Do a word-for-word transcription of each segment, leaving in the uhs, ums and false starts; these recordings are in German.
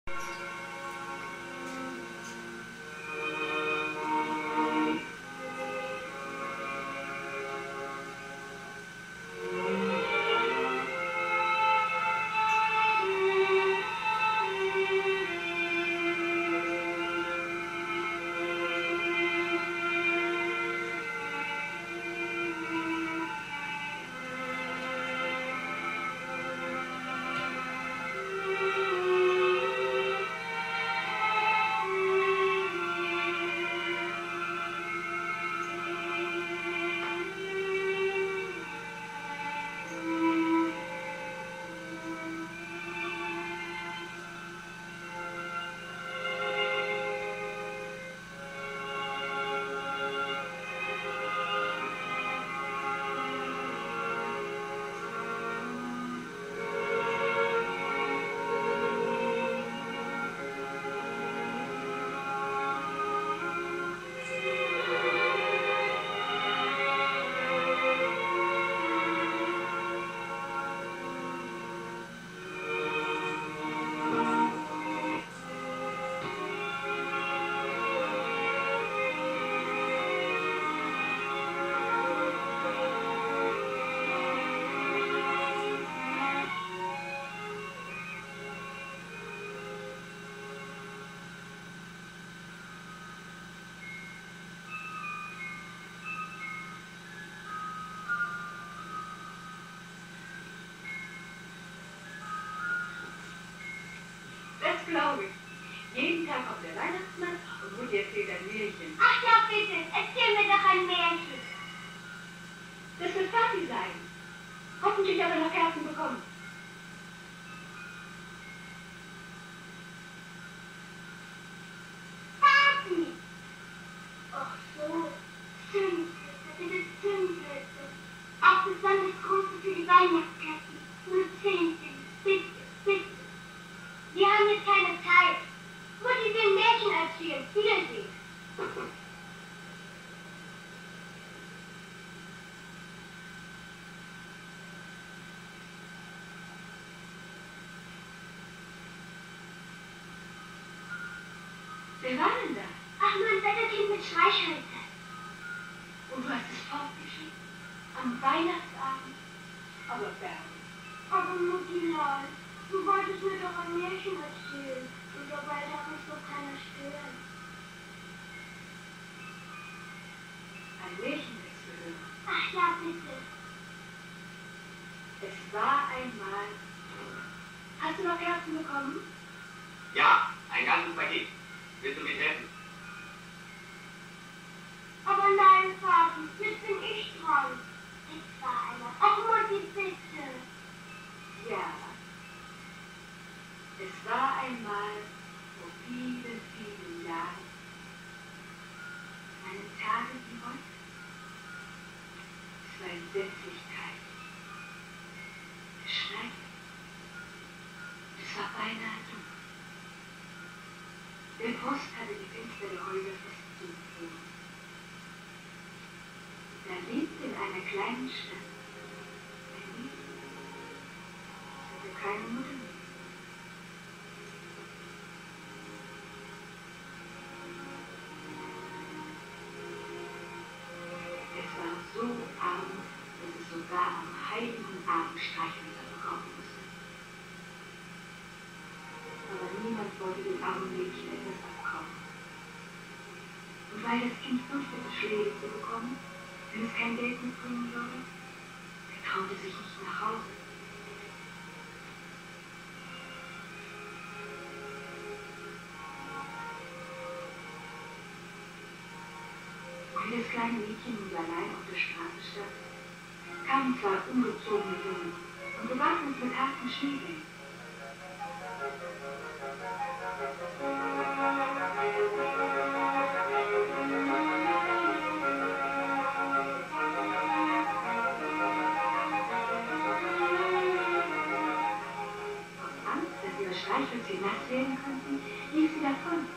Glaube ich. Jeden Tag kommt der Weihnachtsmann und Mutti erzählt ein Märchen. Ach ja, bitte, erzähl mir doch ein Märchen. Das wird fertig sein. Hoffentlich aber noch Kerzen bekommen. Party! Ach so, Zündhölzer, bitte Zündhölzer. Auch besonders große für die Weihnachtskerzen. Nur zehn sind, bitte, bitte. Wir haben jetzt keine Zeit. Mutti will ein Märchen erzählen. Wiedersehen. Wer war denn da? Ach, nur ein Wetterkind mit Streichhölzer. Und du hast es fortgeschickt? Am Weihnachtsabend? Aber Bärbel. Aber Mutti, nein. Du wolltest mir doch ein Märchen erzählen. Und dabei darf mich doch keiner stören. Ein Märchen willst du hören? Ach ja, bitte. Es war einmal... Hast du noch Kerzen bekommen? Ja, ein ganzes Paket. Willst du mir helfen? Aber nein, Vati, jetzt bin ich dran. Es war einer. Ach, Mutti, bitte. Ja. Es war einmal vor vielen, vielen Jahren einen Tage wie heute. Es war entsetzlich kalt. Es schneite. Es war beinahe dunkel. Der Frost hatte die Fenster der Häuser fast zugefroren. Da lebte in einer kleinen Stadt ein Mädchen. Es hatte keine Mutter mehr. Es war so arm, dass es sogar am heiligen Abend Streichhölzer bekommen musste. Aber niemand wollte dem armen Mädchen etwas abkaufen. Und weil das Kind fürchtete, Schläge zu bekommen, wenn es kein Geld mitbringen würde, er traute sich nicht nach Hause. Weil das kleine Mädchen nun allein auf der Straße stand, kamen zwei ungezogene Jungen und bewarfen es mit harten Schneebällen. Streichhölzer nass werden könnten, lief sie davon.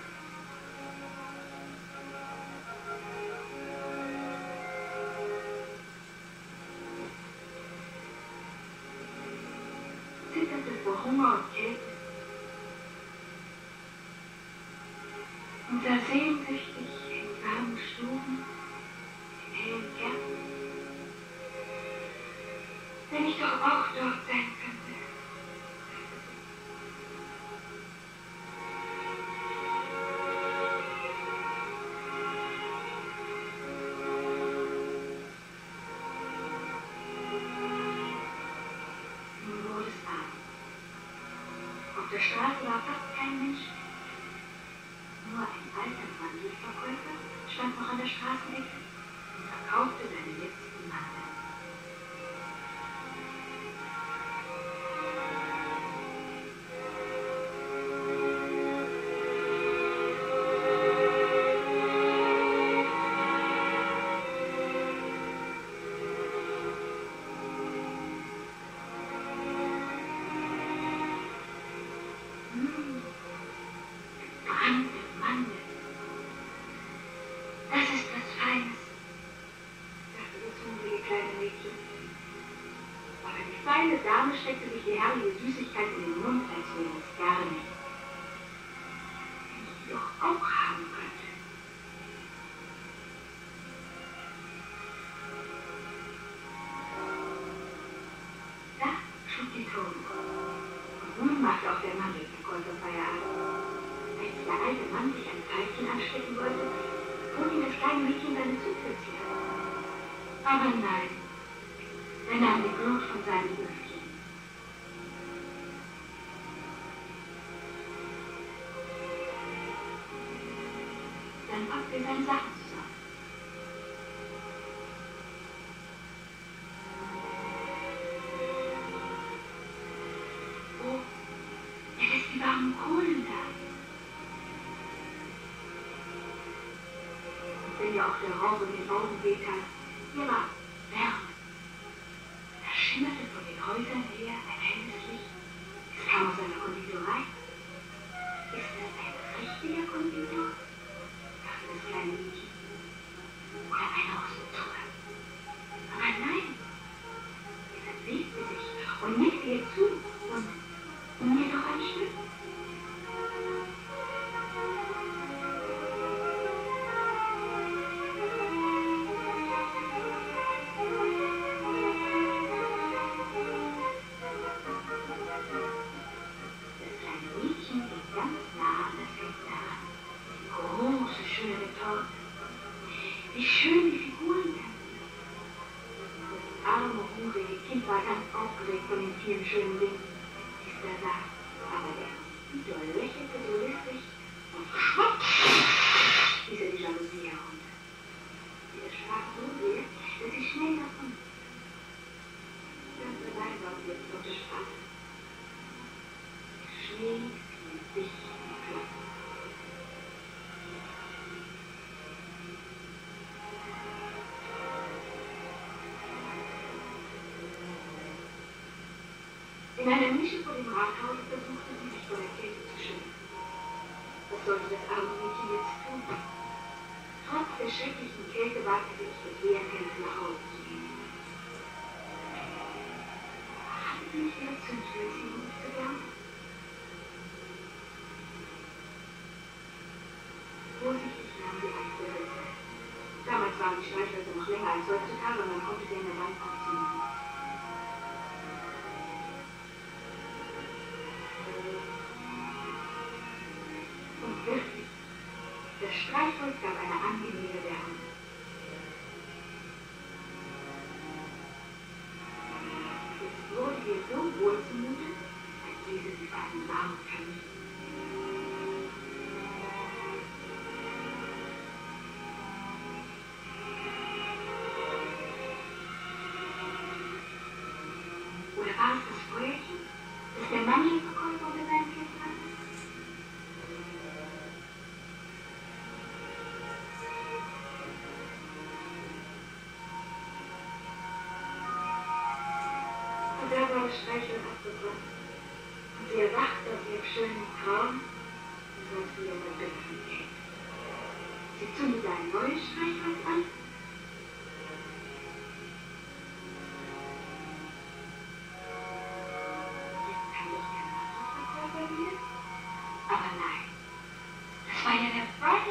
Zitterte vor Hunger und Kälte. und sah sehnsüchtig in warmen Stuben, in hellen Gärten. Wenn ich doch auch dort sein könnte. Nun wurde es Abend. Auf der Straße war fast kein Mensch mehr. Nur ein alter Mandelverkäufer stand noch an der Straßenecke und verkaufte seine letzten Mandeln. Hm, gebrannte Mandeln. Das ist was Feines, dachte das hungrige kleine Mädchen. Aber die feine Dame steckte sich die herrliche Süßigkeit in den Mund, als wäre es gar nicht. Wenn ich die doch auch haben könnte. Da schlug die Tore. Und nun machte auch der Mandelverkäufer Feierabend. Als der alte Mann sich ein Pfeifchen anstecken wollte, bot ihm das kleine Mädchen seine Zündplätzchen. Aber nein, er nahm die Glut von seinem Büchchen. Dann packte er seine Sachen zusammen. Oh, er lässt die warmen Kohlen da. Wenn ja auch der Rauch in den Augen wehtat, hier war Wärme. Da schimmerte von den Häusern her ein helles Licht. Es kam aus einer Konditorei. Ist das ein richtiger Konditor? Dachte das kleine Mädchen. Oder einer aus dem Zucker. Aber nein, er bewegte sich und nickte ihr zu und mir doch ein Stück. Wie schön die Figuren werden. Das arme, hungrige Kind war ganz aufgeregt von den vielen schönen Dingen, die es da sah. Aber der Konditor lächelte so listig und schwupp stieß er die Jalousie herunter. Sie erschrak so sehr, dass sie schnell davon. Ganz allein war sie jetzt auf der Straße. Der Schnee fiel dicht und glatt. In einer Nische vor dem Rathaus versuchte sie, sich vor der Kälte zu schützen. Was sollte das arme Mädchen jetzt tun? Trotz der schrecklichen Kälte wagte sie sich mit leeren Händen nach Hause zu gehen. Hatte sie nicht ihre Zündhölzchen, um sich zu wärmen? Vorsichtig nahm sie eins der Hölzer. Damals waren die Streichhölzer noch länger als heutzutage und man konnte sie an der Wand abziehen. Und wirklich, das Streichholz gab eine angenehme Wärme. Jetzt wurde ihr so wohl zumute, als säße sie vor einem warmen Kamin. Oder war es das Feuerchen, das der Mandelverkäufer unter seinem Kissen hatte? Und da war das Streichholz abgebrannt. Und sie erwachte aus ihrem schönen Traum und saß wieder in der bittersten Kälte. Sie zündete ein neues Streichholz an. Jetzt kam doch der Mandelverkäufer wieder. Aber nein, das war ja der Freund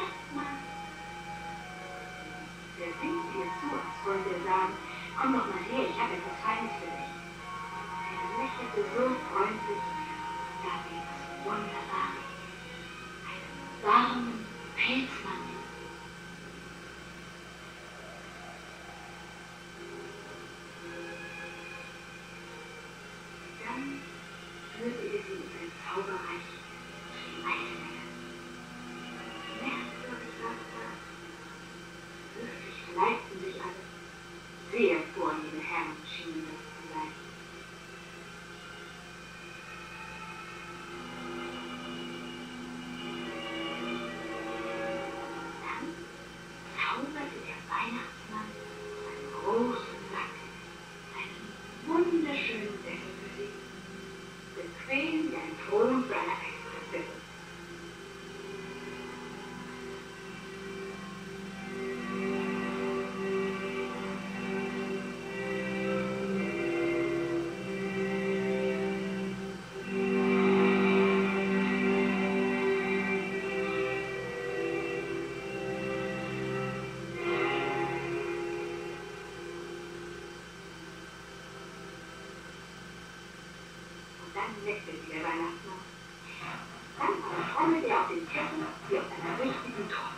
Petitesse wie aus einer richtigen Torte.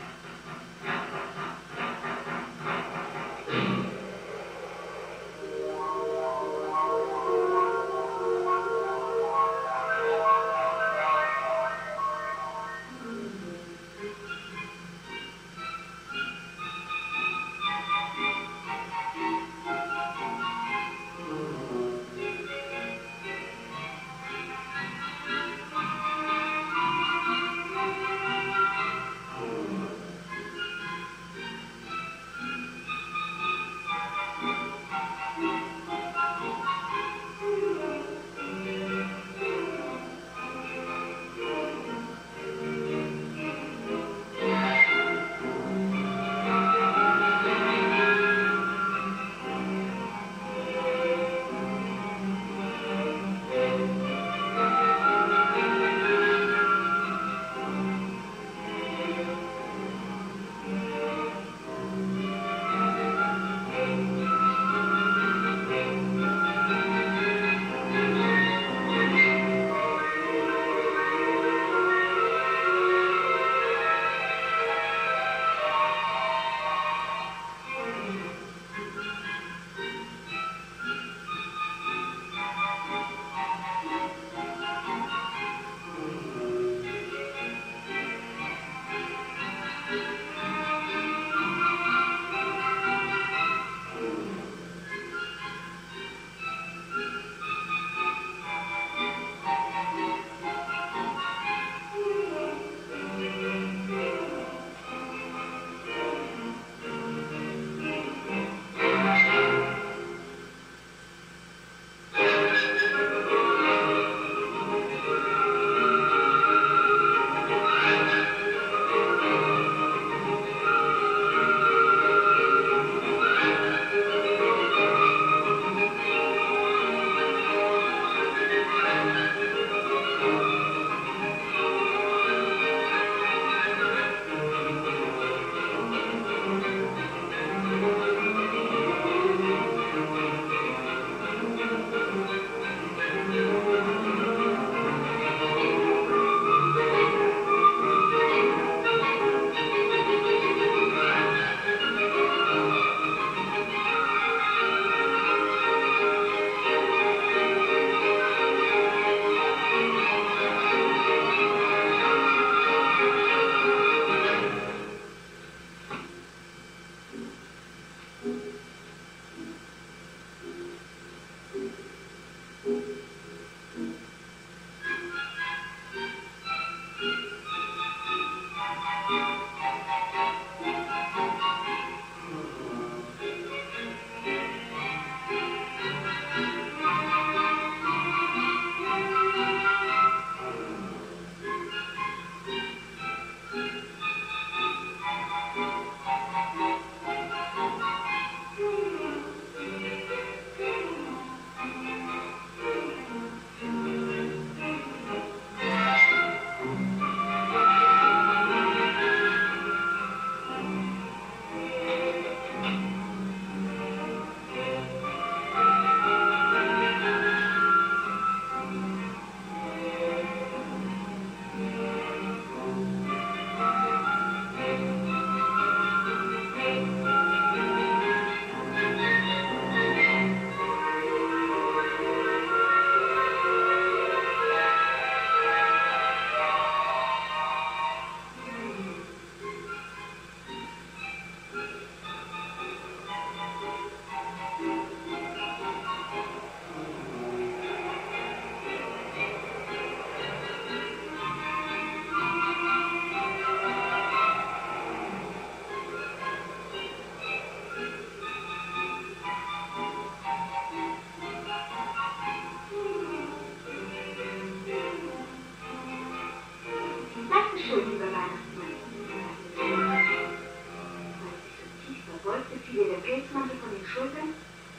Pelzmantel von den Schultern.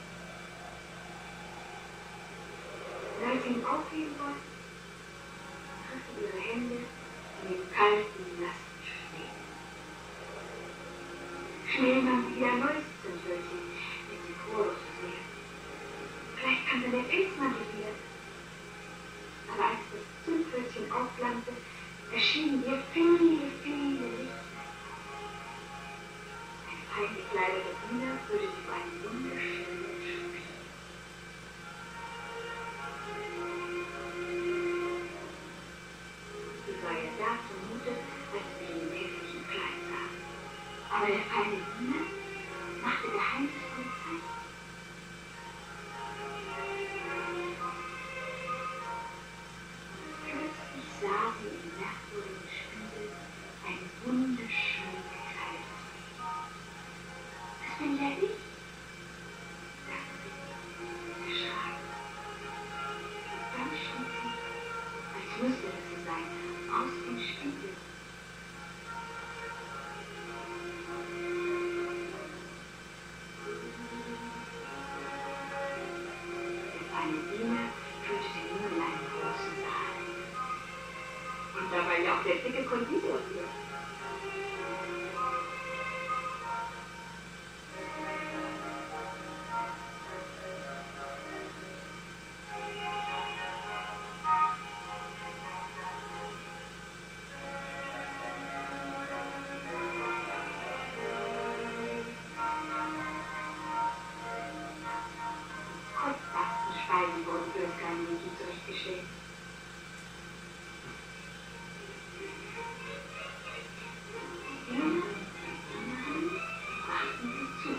Und als sie den Kopf heben wollte, griffen ihre Hände in den kalten, nassen Schnee. Schnell nahm sie wieder ein neues Zündhölzchen, wenn sie froh zu sehen. Vielleicht kam dann der Pelzmantel wieder. Aber als das Zündhölzchen aufflammte, erschienen ihr Fingern Aber der feine Diener machte geheimnisvolle Zeichen. Plötzlich sah sie im merkwürdigen Spiegel eine wunderschöne Kleidung. Das bin ja ich, dachte sie, erschrak. Und dann schritt sie, als müsste es so sein, aus dem Spiegel. Der feine Diener führte sie nun in einen großen Saal. Und da war ja auch der dicke Konditor hier. Kostbarsten Speisen wurden für das kleine Mädchen zurechtgestellt. Die Diener und Dienerinnen brachten sie zu.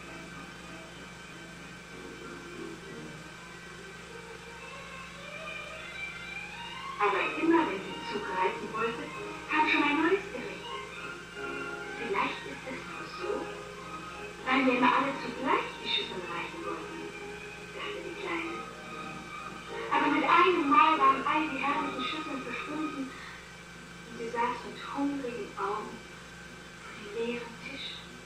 Aber immer wenn sie zugreifen wollte, kam schon ein neues Gericht. Vielleicht ist es nur so, weil wir immer alle zugleich die Schüsseln reichen wollten, dachte die Kleine. Aber mit einem Mal waren all die herrlichen Schüsseln verschwunden und sie saß mit hungrigen Augen vor dem leeren Tisch.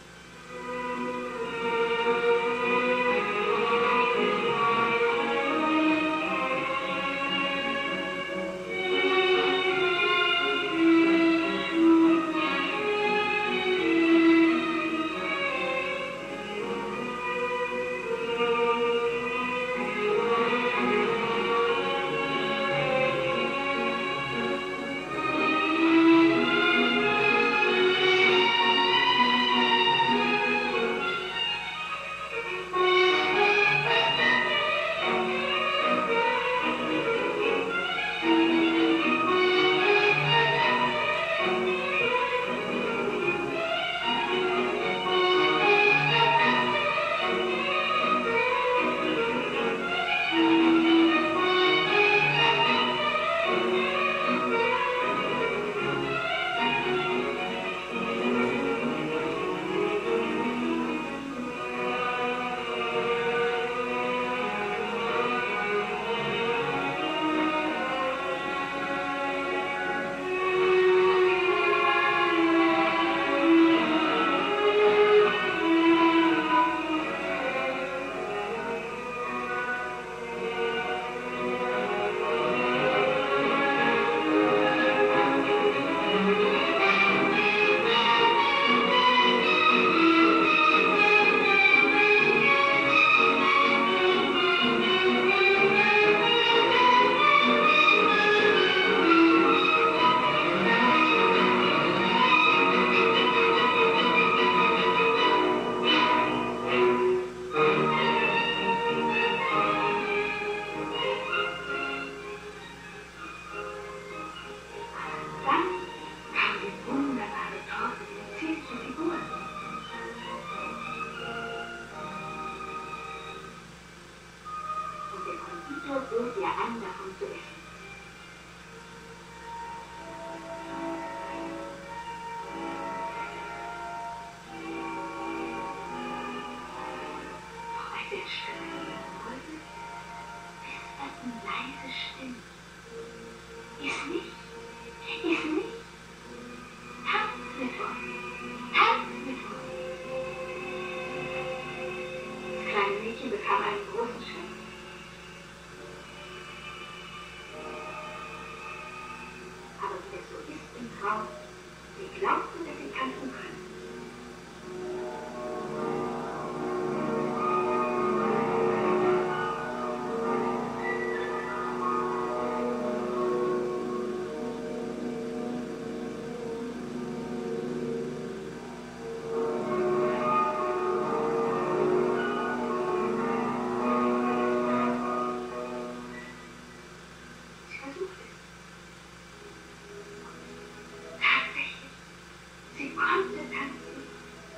Bot ihr an, davon zu essen. Doch als er sprechen wollte, wisperten leise Stimmen. Iss nicht, iss nicht. Tanz mit uns, tanz mit uns. Das kleine Mädchen bekam einen großen Schreck. Aber wie es so ist im Traum, sie glaubte, dass sie tanzen können. Sie konnte tanzen.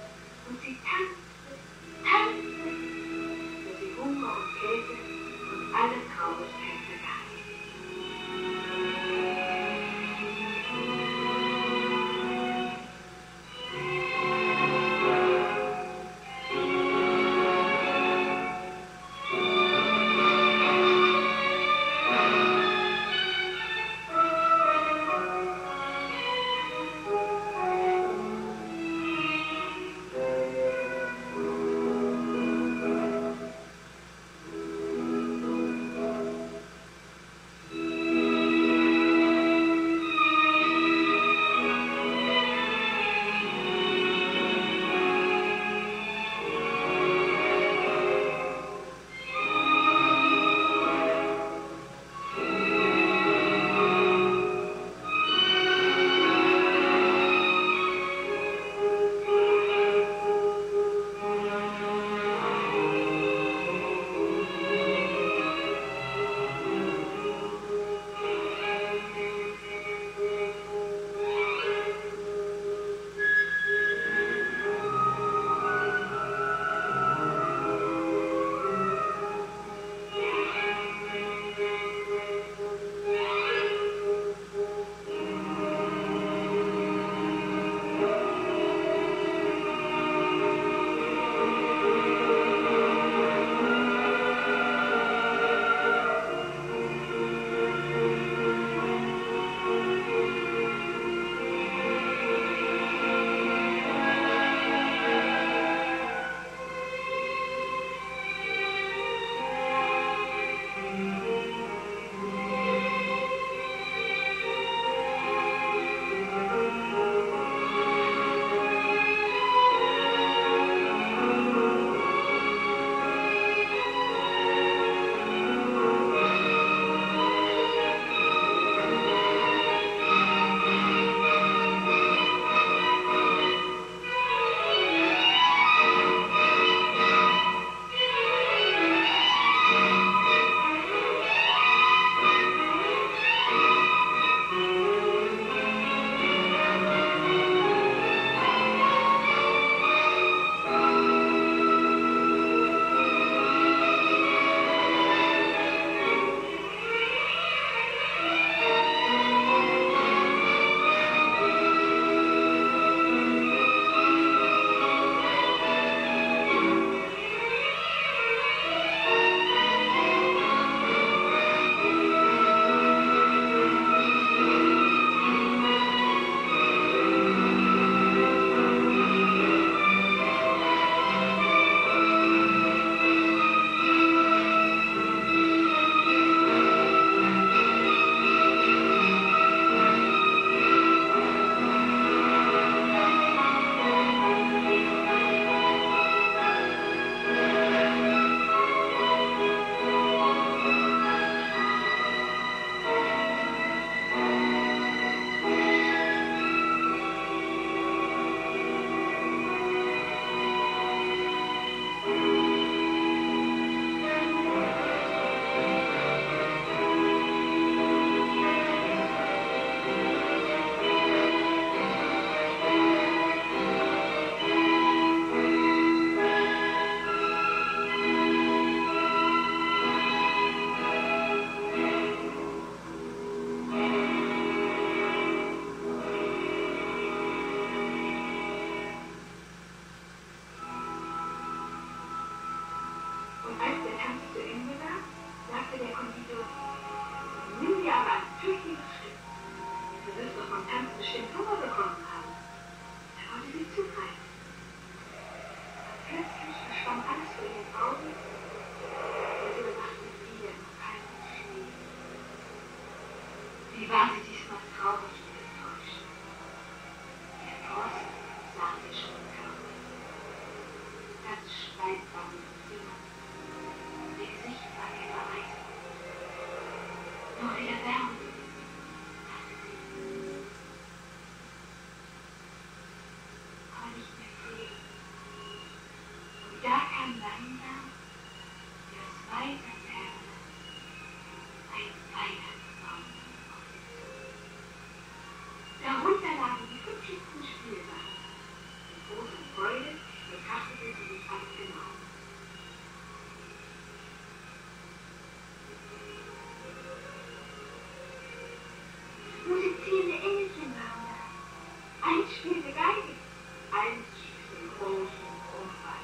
Eins spielte Geige, eins spielte den großen Kronball.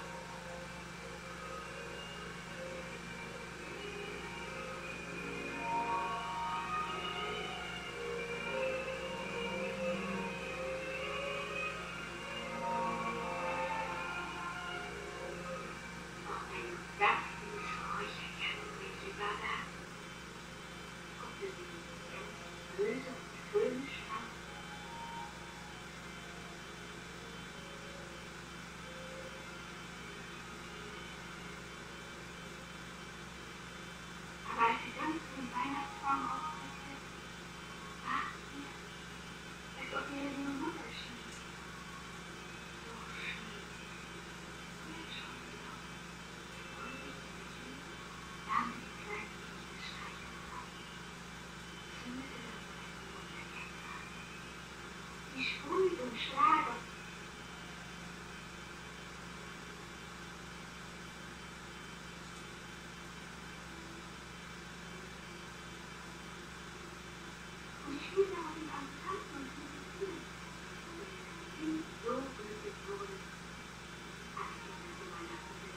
Schlager. Und ich spielte auch den ganzen Tanzen und musizieren. Und ich so glücklich wurde, als ich das zu Weihnachten bin.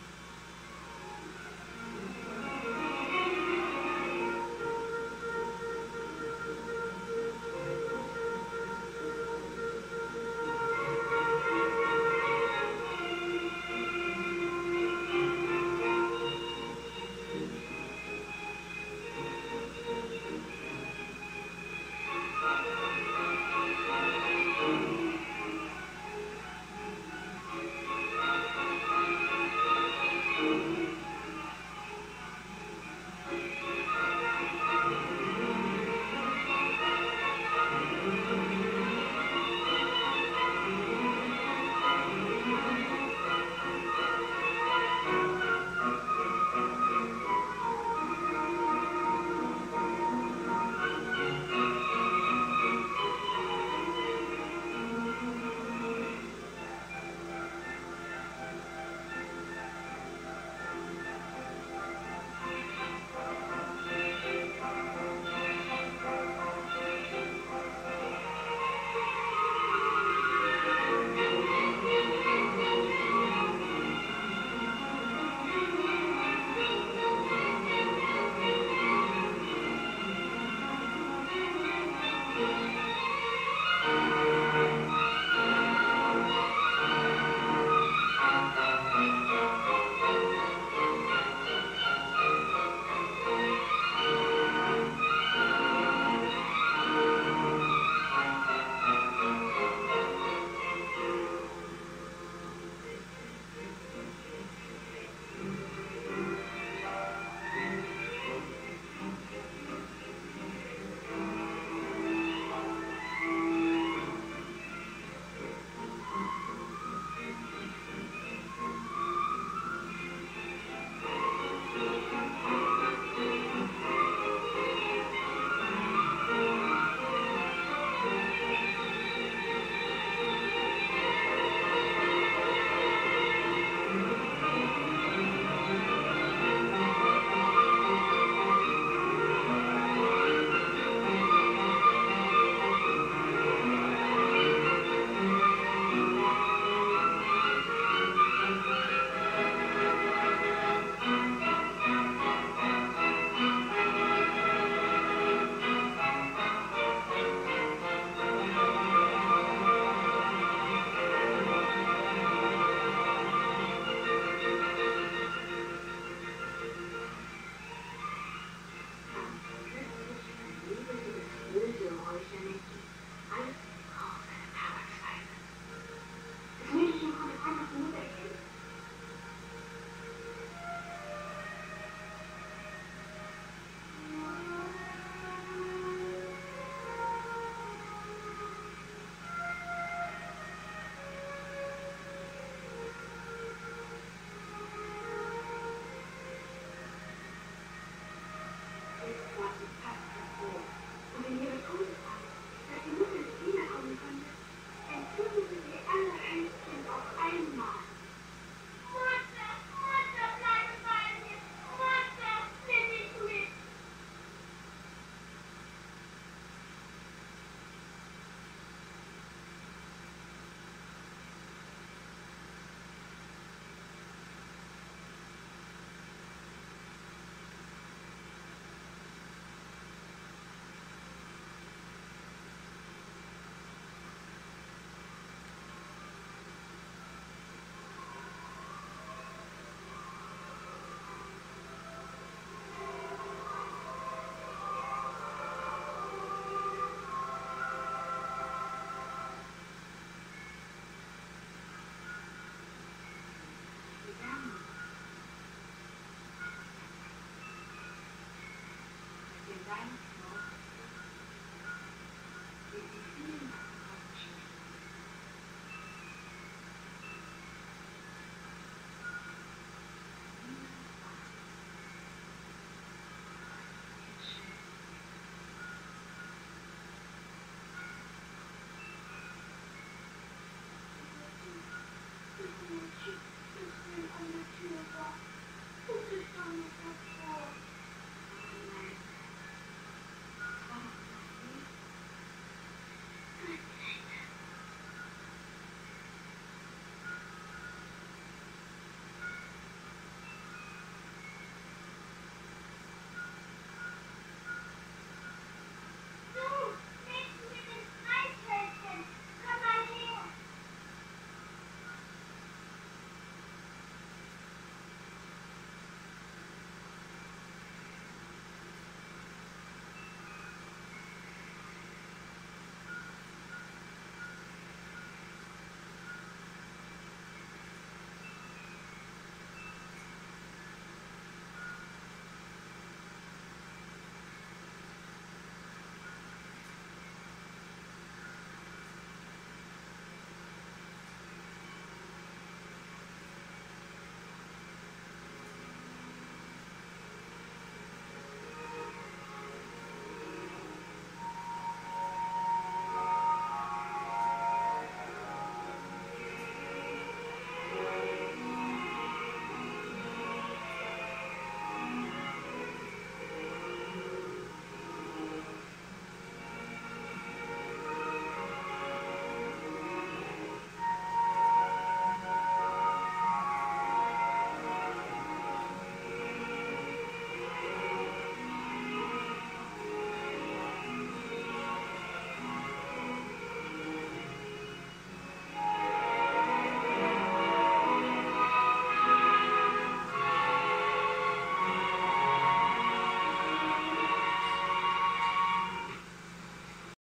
Weihnachten